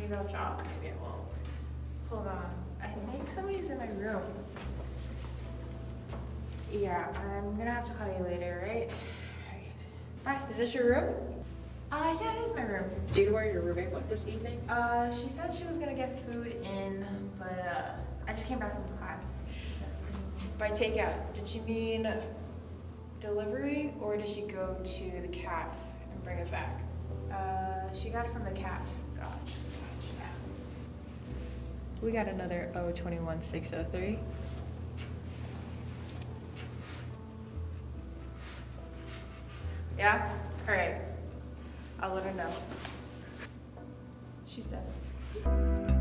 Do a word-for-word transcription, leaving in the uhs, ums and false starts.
maybe I'll drop, maybe I won't. Hold on, I think somebody's in my room. Yeah, I'm gonna have to call you later, right? Alright. Hi, is this your room? Uh, yeah, it is my room. Do you know where your roommate went this evening? Uh, she said she was gonna get food in, but uh, I just came back from class. By takeout, did she mean delivery or did she go to the caf and bring it back? Uh, she got it from the caf. Gotcha, gotcha. We got another O two one six oh three. Yeah? Alright. I'll let her know. She's dead.